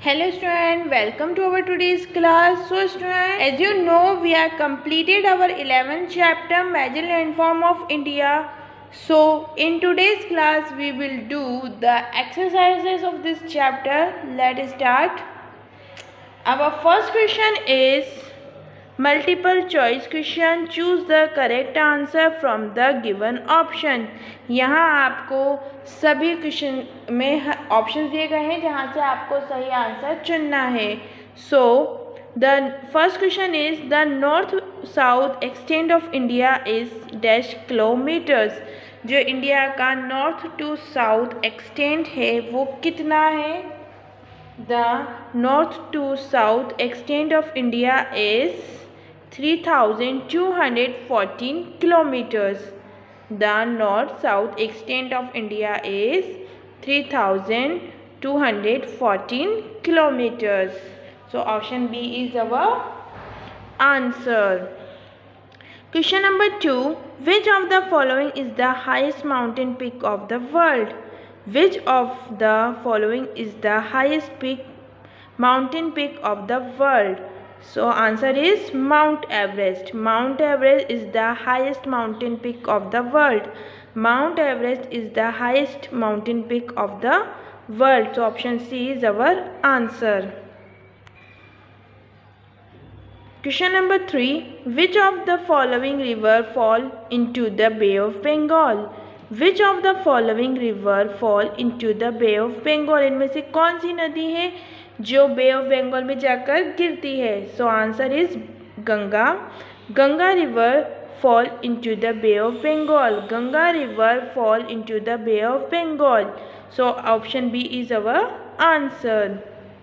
Hello student, welcome to our today's class. So student, as you know, we have completed our 11th chapter Major Landform of India. So in today's class we will do the exercises of this chapter. Let's start. Our first question is multiple choice question. Choose the correct answer from the given option. यहाँ आपको सभी question में option दिए गए हैं जहाँ से आपको सही आंसर चुनना है. So the first question is the north south extent of India is dash kilometres. जो इंडिया का नॉर्थ टू साउथ एक्सटेंट है वो कितना है? The north to south extent of India is 3214 kilometers. The north-south extent of India is 3214 kilometers. So option B is our answer. Question number 2. Which of the following is the highest mountain peak of the world? Which of the following is the highest mountain peak of the world? So answer is Mount Everest. Mount Everest is the highest mountain peak of the world. Mount Everest is the highest mountain peak of the world. So option C is our answer. Question number 3. Which of the following river fall into the Bay of Bengal? Which of the following river fall into the Bay of Bengal? इनमें से कौन सी नदी है जो बे of Bengal में जाकर गिरती है? So answer is Ganga. Ganga river fall into the Bay of Bengal. Ganga river fall into the Bay of Bengal. So option B is our answer.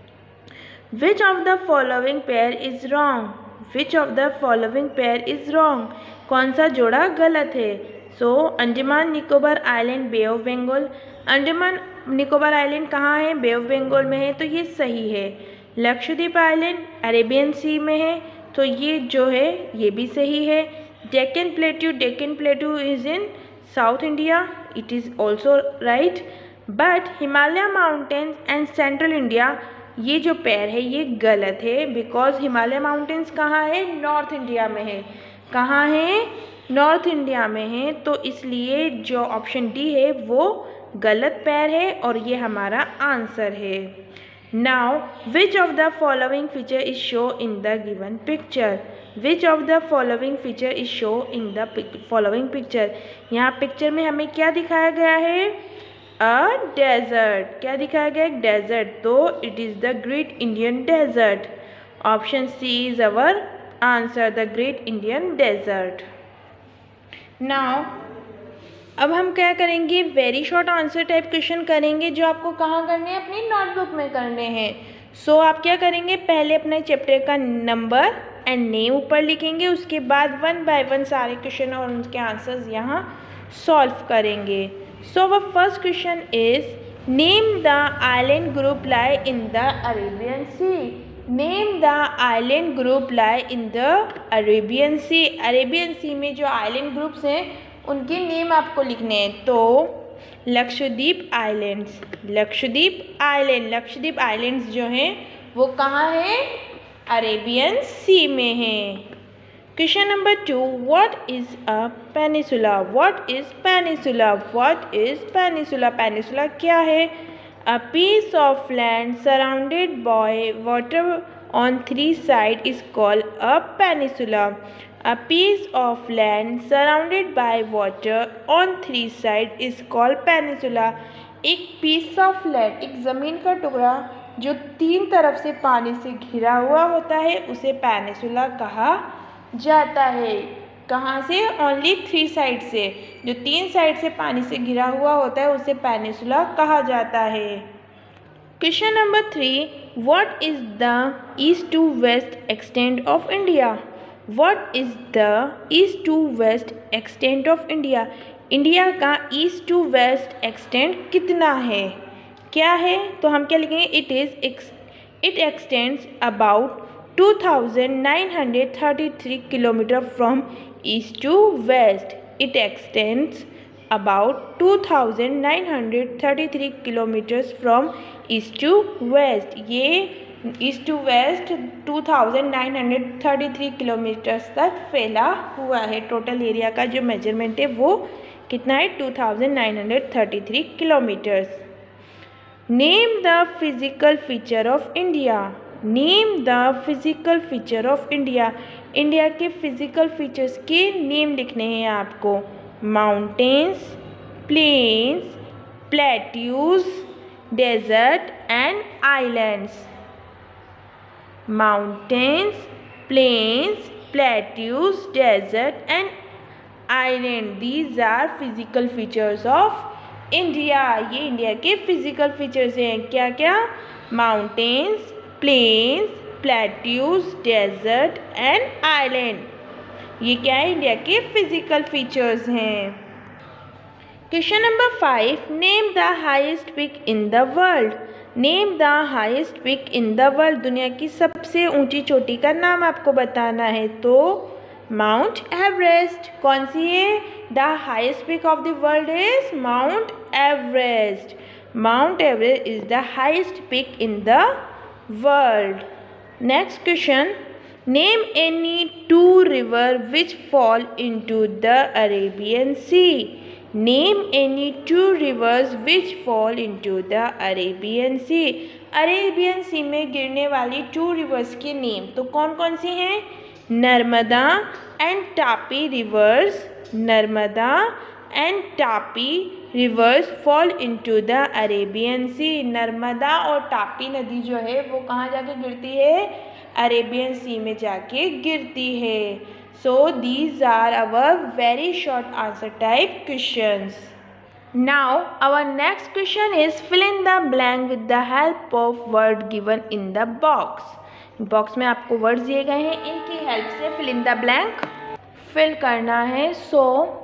Which of the following pair is wrong? Which of the following pair is wrong? कौन सा जोड़ा गलत है? So Andaman Nicobar island Bay of Bengal. Andaman Nicobar island कहाँ है? बे of Bengal में है, तो ये सही है. लक्षद्वीप आइलैंड अरेबियन सी में है, तो ये जो है ये भी सही है. Deccan plateau is in South India, it is also right. But Himalaya mountains and Central India, ये जो पेयर है ये गलत है. बिकॉज हिमालय माउंटेन्स कहाँ है? नॉर्थ इंडिया में है. कहाँ है? नॉर्थ इंडिया में है. तो इसलिए जो ऑप्शन डी है वो गलत पेयर है और ये हमारा आंसर है. Now which of the following feature is show in the given picture? Which of the following feature is show in the following picture? यहाँ पिक्चर में हमें क्या दिखाया गया है? A desert. क्या दिखाया गया? एक डेजर्ट. तो it is the Great Indian Desert. Option C is our answer, the Great Indian Desert. Now अब हम क्या करेंगे? Very short answer type question करेंगे जो आपको कहाँ करने हैं? अपनी नोटबुक में करने हैं. सो आप क्या करेंगे? पहले अपने चैप्टर का नंबर एंड नेम ऊपर लिखेंगे, उसके बाद 1 बाय 1 सारे क्वेश्चन और उनके आंसर्स यहाँ सॉल्व करेंगे. So the first question is name the island group lie in the Arabian sea. Name the island group lie in the Arabian sea. Arabian sea में जो आइलैंड ग्रुप्स हैं उनके name आपको लिखने हैं. तो लक्षद्वीप आइलैंड्स. लक्षद्वीप आइलैंड्स जो हैं वो कहाँ हैं? अरेबियन सी में हैं. Question number 2. What is a peninsula? What is peninsula? What is peninsula? Peninsula क्या है? A piece of land surrounded by water on 3 sides is called a peninsula. A piece of land surrounded by water on 3 sides is called peninsula. एक piece of land, एक ज़मीन का टुकड़ा जो 3 तरफ से पानी से घिरा हुआ होता है उसे पेनिसुला कहा जाता है. कहाँ से? ओनली 3 साइड से. जो 3 साइड से पानी से घिरा हुआ होता है उसे पेनिसुला कहा जाता है. Question number 3. What is the east to west extent of India? What is the east to west extent of India? India का ईस्ट टू वेस्ट एक्सटेंट कितना है? क्या है? तो हम क्या लिखेंगे? It extends about 2933 kilometre from east to west. It extends about 2933 kilometres from east to west. ये ईस्ट टू वेस्ट 2933 किलोमीटर्स तक फैला हुआ है। टोटल एरिया का जो मेजरमेंट है वो कितना है, 2933 kilometres. Name the physical feature of India. Name the physical feature of India. India के फिजिकल फीचर्स के नेम लिखने हैं आपको। Mountains, plains, plateaus, desert and islands. Mountains, plains, plateaus, desert and island, these are physical features of India. ये India के physical features हैं। क्या क्या? Mountains, plains, plateaus, desert and island. ये क्या है? इंडिया के फिजिकल फीचर्स हैं। Question number 5, name the highest peak in the world. Name the highest peak in the world. दुनिया की सबसे ऊंची चोटी का नाम आपको बताना है। तो माउंट एवरेस्ट। कौन सी है? The highest peak of the world is Mount Everest. Mount Everest is the highest peak in the world. Next question, name any two river which fall into the Arabian sea. Name any two rivers which fall into the Arabian sea. Arabian sea में गिरने वाली to reverse के name तो कौन कौन सी हैं? Narmada and Tapi rivers. Narmada and Tapi rivers fall into the Arabian sea. Narmada और तापी नदी जो है वो कहाँ जाके गिरती है? अरेबियन सी में जाके गिरती है। So these are our very short answer type questions. Now our next question is fill in the blank with the help of word given in the box. Box में आपको वर्ड्स दिए गए हैं, इनकी हेल्प से fill in the blank fill करना है। So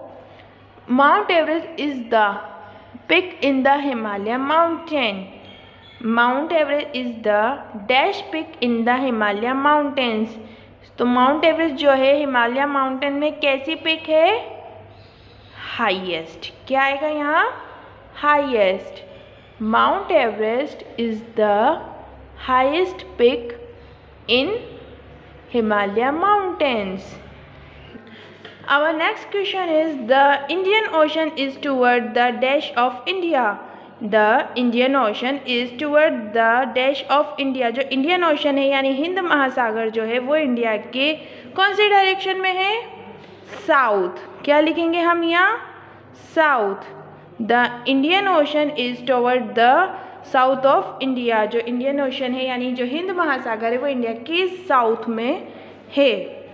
Mount Everest is the peak in the Himalaya mountain. Mount Everest is the dash peak in the Himalaya mountains. तो माउंट एवरेस्ट जो है हिमालय माउंटेन में कैसी पिक है? हाईएस्ट। क्या आएगा यहाँ? Highest. Mount Everest is the highest peak in Himalaya mountains. Our next question is the Indian Ocean is toward the dash of India. The Indian Ocean is toward the dash of India. जो Indian ocean है यानी हिंद महासागर जो है वो India के कौन से डायरेक्शन में है? साउथ। क्या लिखेंगे हम यहाँ? South. The Indian ocean is toward the south of India. जो इंडियन ओशन है यानी जो हिंद महासागर है वो इंडिया के साउथ में है।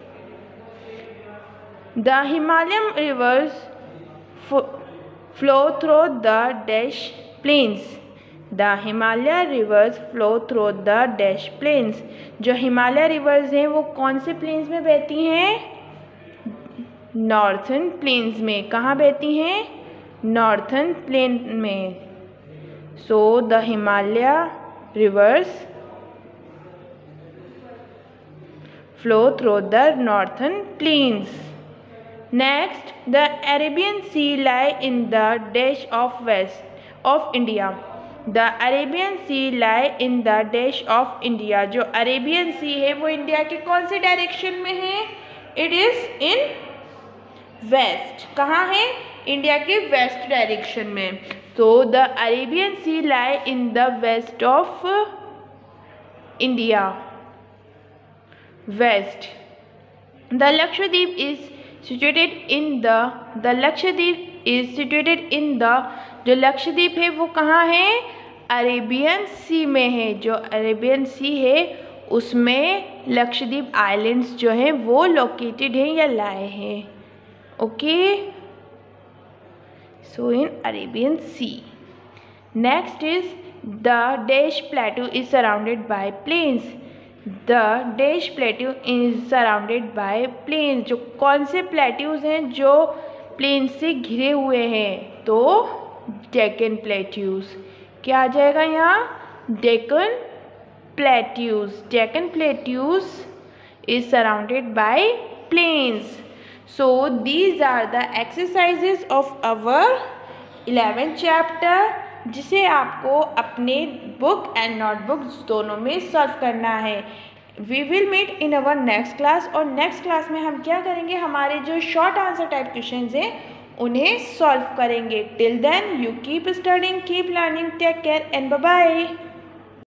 The Himalayan rivers flow through the dash plains. The Himalaya rivers flow through the dash plains. जो हिमालय रिवर्स हैं वो कौन से प्लेन्स में बहती हैं? नॉर्थर्न प्लेन्स में। कहाँ बहती हैं? नॉर्थर्न प्लेन में। So the Himalaya rivers flow through the northern plains. Next, the Arabian Sea lie in the dash of west of India. The Arabian Sea lie in the dash of India. जो Arabian Sea है वो India के कौन से direction में है? It is in west. कहाँ है? इंडिया के वेस्ट डायरेक्शन में। तो the Arabian sea lie in the west of India. West. The Lakshadweep is situated in the Lakshadweep is situated in the जो लक्षद्वीप है वो कहाँ है? अरेबियन सी में है। जो अरेबियन सी है उसमें लक्षद्वीप आइलैंड्स जो हैं वो लोकेटेड हैं या लाए हैं। Okay, so in Arabian Sea. Next is the Dash Plateau is surrounded by plains. The Dash Plateau is surrounded by plains. जो कौन से प्लेट्यूज हैं जो प्लेन से घिरे हुए हैं? तो डेक्कन प्लेट्यूज। क्या आ जाएगा यहाँ? Deccan plateaus. Deccan plateaus is surrounded by plains. So these are the exercises of our 11th chapter, जिसे आपको अपने बुक एंड नोटबुक दोनों में सॉल्व करना है। We will meet in our next class, और नेक्स्ट क्लास में हम क्या करेंगे, हमारे जो शॉर्ट आंसर टाइप क्वेश्चन हैं उन्हें सॉल्व करेंगे। Till then you keep studying, keep learning, take care and bye bye.